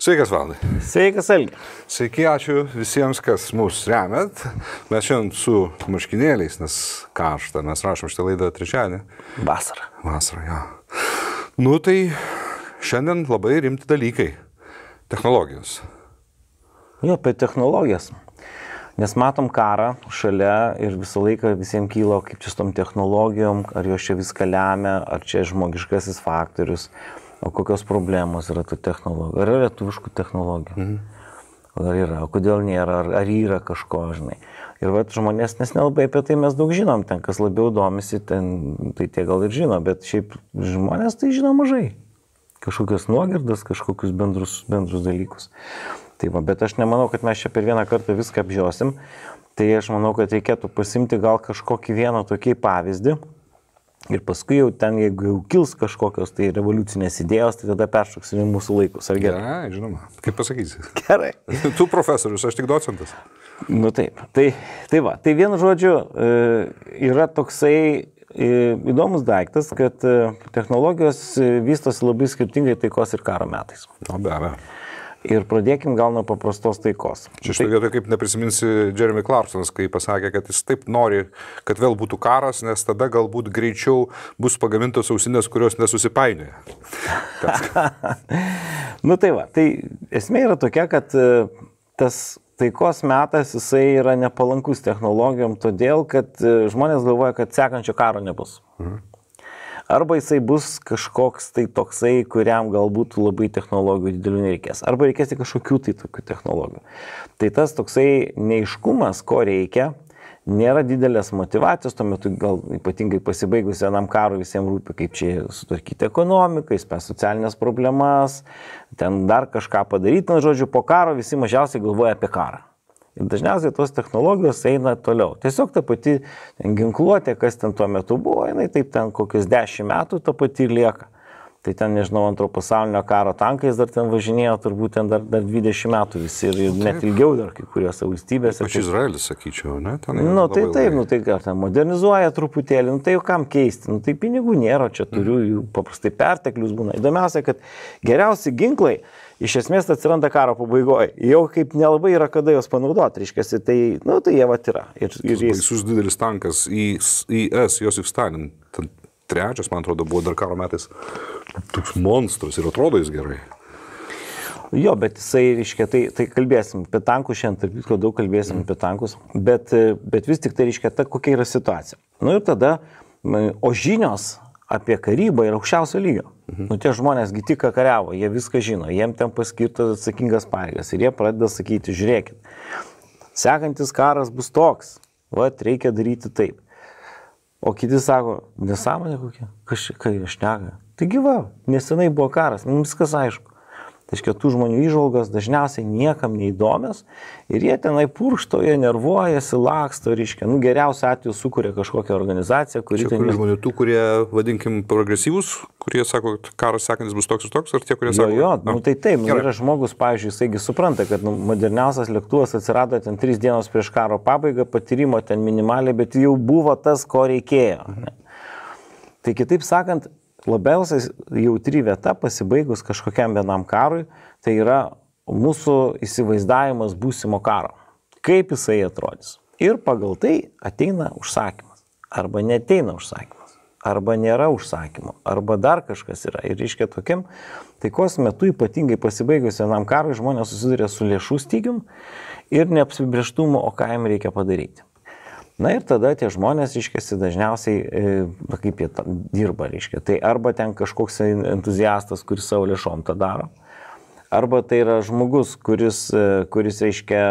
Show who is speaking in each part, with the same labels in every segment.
Speaker 1: Sveikas, Valdai.
Speaker 2: Sveikas, Algi.
Speaker 1: Sveiki, ačiū visiems, kas mus remet. Mes šiandien su marškinėliais, nes karšta, mes rašom šitą laidą trečiadienį.
Speaker 2: Vasara.
Speaker 1: Vasara, jo. Nu tai šiandien labai rimti dalykai. Technologijos.
Speaker 2: Jo, apie technologijas. Nes matom karą šalia ir visą laiką visiems kyla, kaip čia su tom technologijom, ar jos čia viską lemia, ar čia žmogiškasis faktorius. O kokios problemos yra tų technologijų? Ar yra lietuviškų technologijų? Ar yra? O kodėl nėra? Ar yra kažko, žinai? Ir va, žmonės, nes nelabai apie tai mes daug žinom, ten kas labiau domisi, ten, tai tie gal ir žino, bet šiaip žmonės tai žino mažai. Kažkokios nuogirdas, kažkokius bendrus dalykus. Tai va, bet aš nemanau, kad mes čia per vieną kartą viską apžiosim. Tai aš manau, kad reikėtų pasimti gal kažkokį vieną tokį pavyzdį. Ir paskui jau ten, jeigu jau kils kažkokios tai revoliucinės idėjos, tai tada peršoksim į mūsų laikus. Ar gerai?
Speaker 1: Gerai, žinoma. Kaip pasakysi?
Speaker 2: Gerai.
Speaker 1: Tu profesorius, aš tik docentas.
Speaker 2: Nu taip. Tai va. Tai vienu žodžiu yra toksai įdomus daiktas, kad technologijos vystosi labai skirtingai taikos ir karo metais.
Speaker 1: O be abejo.
Speaker 2: Ir pradėkim gal nuo paprastos taikos.
Speaker 1: Čia šitoje vietoje kaip neprisiminsi Jeremy Clarksonas, kai pasakė, kad jis taip nori, kad vėl būtų karas, nes tada galbūt greičiau bus pagamintos ausinės, kurios nesusipainioja.
Speaker 2: Nu tai va, tai esmė yra tokia, kad tas taikos metas jisai yra nepalankus technologijom, todėl kad žmonės galvoja, kad sekančio karo nebus. Arba jisai bus kažkoks tai toksai, kuriam galbūt labai technologijų didelių nereikės. Arba reikės kažkokių tai tokių technologijų. Tai tas toksai neiškumas, ko reikia, nėra didelės motivacijos, tuo metu gal ypatingai pasibaigus vienam karui visiems rūpi, kaip čia sutvarkyti ekonomiką, spręsti socialinės problemas, ten dar kažką padaryti. Na, žodžiu, po karo visi mažiausiai galvoja apie karą. Ir dažniausiai tos technologijos eina toliau. Tiesiog ta pati ginkluotė, kas ten tuo metu buvo, jinai taip ten kokius 10 metų ta pati lieka. Tai ten, nežinau, antro pasaulinio karo tankais dar ten važinėjo, turbūt ten dar 20 metų visi ir net ilgiau dar kai kuriuose valstybėse.
Speaker 1: Pač Izraelis, sakyčiau, ne?
Speaker 2: Nu tai taip, nu tai gal ten modernizuoja truputėlį, nu tai jau kam keisti, nu tai pinigų nėra, čia turiu jų paprastai perteklius būna. Įdomiausia, kad geriausi ginklai iš esmės atsiranda karo pabaigoje. Jau kaip nelabai yra kada jos panaudoti, reiškiasi, tai, nu, tai jie vat yra. Ir
Speaker 1: baisus didelis tankas IS, Josif Stalin, ten trečias, man atrodo, buvo dar karo metais toks monstras ir atrodo jis gerai.
Speaker 2: Jo, bet jisai, reiškia, tai kalbėsim apie tankus šiandien, tarp visko daug kalbėsim apie tankus, bet vis tik tai, reiškia, kokia yra situacija. Nu ir tada, o žinios apie karybą yra aukščiausio lygio. Nu tie žmonėsgi tik kariavo, jie viską žino, jiem ten paskirtas atsakingas pareigas ir jie pradeda sakyti, žiūrėkit, sekantis karas bus toks, vat reikia daryti taip. O kiti sako, nesąmonė kokia, kai aš nega. Taigi va, nesenai buvo karas, mums viskas aišku. Tai reiškia, tų žmonių įžvalgos dažniausiai niekam neįdomios ir jie tenai purkštauja, nervuojasi, laksto, reiškia, nu geriausiu atveju sukuria kažkokią organizaciją, kuri...
Speaker 1: Čia kurie žmonių, tų, kurie, vadinkim, progresyvus, kurie sako, kad karas sekantis bus toks ir toks, ar tie, kurie sako...
Speaker 2: Jo, nu tai taip, nu, yra žmogus, pavyzdžiui, jisaigi supranta, kad moderniausias lėktuvas atsirado ten 3 dienos prieš karo pabaigą, patyrimo ten minimaliai, bet jau buvo tas, ko reikėjo. Ne? Tai kitaip sakant, labiausiai jautri vieta pasibaigus kažkokiam vienam karui, tai yra mūsų įsivaizdavimas būsimo karo. Kaip jisai atrodys. Ir pagal tai ateina užsakymas. Arba neteina užsakymas. Arba nėra užsakymo. Arba dar kažkas yra. Ir reiškia tokiam taikos metu, ypatingai pasibaigus vienam karui, žmonės susiduria su lėšų stygium ir neapsibrėžtumu, o ką jam reikia padaryti. Na ir tada tie žmonės, reiškiasi, dažniausiai, kaip jie dirba, reiškia. Tai arba ten kažkoks entuziastas, kuris savo lėšom tą daro, arba tai yra žmogus, kuris reiškia,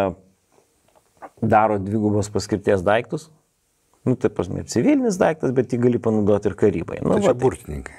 Speaker 2: daro dvigubos paskirties daiktus. Nu, tai prasme, civilinis daiktas, bet jį gali panaudoti ir karybai. Nu,
Speaker 1: tai čia burtininkai.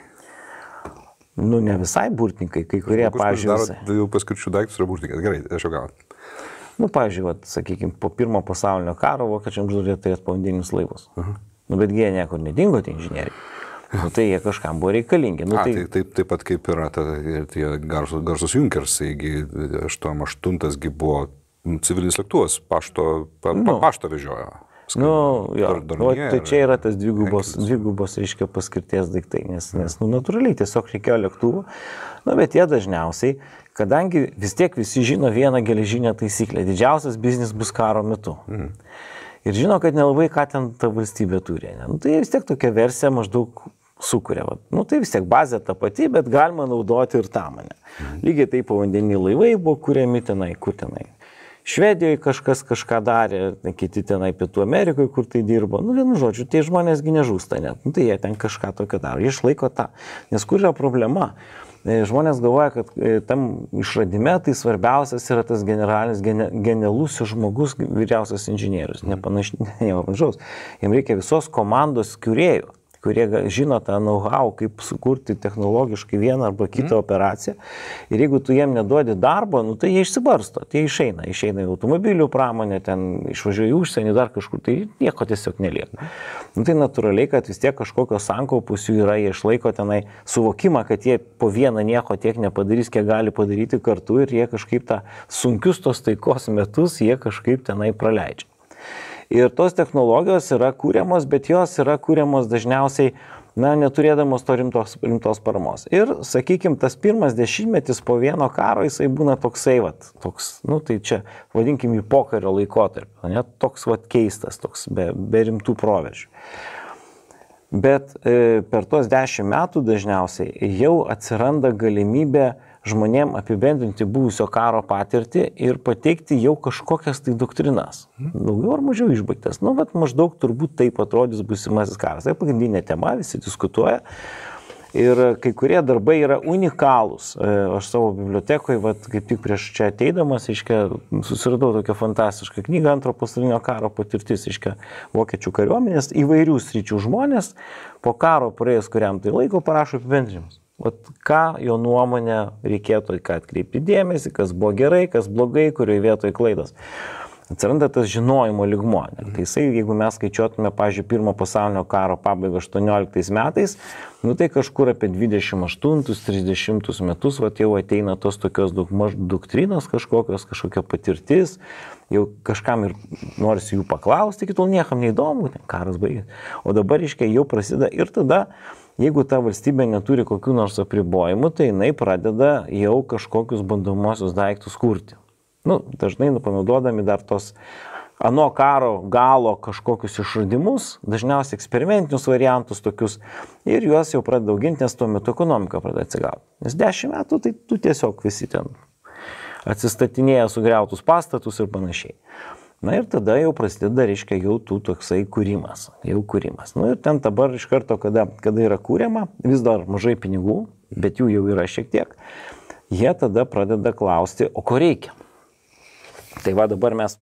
Speaker 2: Nu, ne visai burtininkai, kai kurie, pavyzdžiui...
Speaker 1: Daro dviejų paskirčių daiktus yra burtininkai. Gerai, aš jau gavau.
Speaker 2: Nu, pavyzdžiui, sakykime, po pirmo pasaulinio karo vokiečiams žudė turėti povandeninius laivus. Nu, bet jie niekur nedingo, tie inžinieriai. Nu, tai jie kažkam buvo reikalingi. Nu,
Speaker 1: taip pat kaip yra tie garsus Junkers, taigi 88 buvo civilinis lėktuvas, pašto vežiojo.
Speaker 2: Tai čia yra tas dvigubos reiškia paskirties daiktai, nes natūraliai tiesiog reikėjo lėktuvų, bet jie dažniausiai, kadangi vis tiek visi žino vieną geležinę taisyklę, didžiausias biznis bus karo metu. Ir žino, kad nelabai ką ten ta valstybė turi. Tai vis tiek tokia versija maždaug sukuria. Tai vis tiek bazė ta pati, bet galima naudoti ir tą mane. Lygiai taip povandeniniai laivai buvo kuriami tenai, kur tenai. Švedijoje kažką darė, kiti tenai Pietų Amerikoje, kur tai dirbo. Vienu žodžiu, tie žmonėsgi nežūsta net. Tai jie ten kažką tokio daro. Jie išlaiko tą. Nes kur yra problema? Žmonės galvoja, kad tam išradime tai svarbiausias yra tas generalinis, genialusis žmogus, vyriausias inžinierius. Nepanašaus. Jiems reikia visos komandos kūrėjų, kurie žino tą know-how, kaip sukurti technologiškai vieną arba kitą operaciją. Ir jeigu tu jiem neduodi darbo, tai jie išsibarsto, tai išeina į automobilių pramonę, ten išvažiuoja į užsienį, dar kažkur, tai nieko tiesiog nelieka. Tai natūraliai, kad vis tiek kažkokios sankaupos jų yra, jie išlaiko tenai suvokimą, kad jie po vieną nieko tiek nepadarys, kiek gali padaryti kartu ir jie kažkaip tą sunkius tos taikos metus, jie kažkaip tenai praleidžia. Ir tos technologijos yra kūriamos, bet jos yra kūriamos dažniausiai, neturėdamos to rimtos paramos. Ir, sakykime, tas pirmas dešimtmetis po vieno karo, jisai būna toksai, tai čia, vadinkim, į pokario laikotarpį, toks keistas, toks be rimtų proveržių. Bet per tos 10 metų dažniausiai jau atsiranda galimybė žmonėm apibendrinti buvusio karo patirtį ir pateikti jau kažkokias tai doktrinas. Daugiau ar mažiau išbaigtas. Maždaug turbūt taip atrodys būsimasis karas. Tai pagrindinė tema, visi diskutuoja. Ir kai kurie darbai yra unikalūs. Aš savo bibliotekoje, kaip tik prieš čia ateidamas, susiradau tokią fantastišką knygą Antro pasaulinio karo patirtis, vokiečių kariuomenės, įvairių sričių žmonės, po karo praėjus kuriam tai laiko parašo apibendrinimus. Ką jo nuomonė reikėtų, ką atkreipti dėmesį, kas buvo gerai, kas blogai, kurioje vietoje klaidos. Atsiranda tas žinojimo lygmuo. Tai jisai, jeigu mes skaičiuotume, pavyzdžiui, pirmo pasaulinio karo pabaigą 18 metais, tai kažkur apie 28-30 metus jau ateina tos tokios daugmaž doktrinos kažkokia patirtis, jau kažkam ir norisi jų paklausti, iki tol niekam neįdomu, karas baigės. O dabar, jau prasideda ir tada, jeigu ta valstybė neturi kokių nors apribojimų, tai jinai pradeda jau kažkokius bandomosius daiktus kurti. Dažnai panaudodami dar tos ano karo galo kažkokius išradimus, dažniausiai eksperimentinius variantus tokius, ir juos jau pradeda auginti, nes tuo metu ekonomika pradeda atsigauti. Nes 10 metų tai tu tiesiog visi ten atsistatinėja sugriautus pastatus ir panašiai. Ir tada jau prasideda, jau tų toksai kūrimas. Ir ten dabar iš karto, kada yra kūriama, vis dar mažai pinigų, bet jų jau yra šiek tiek, jie tada pradeda klausti, o ko reikia? Tai dabar mes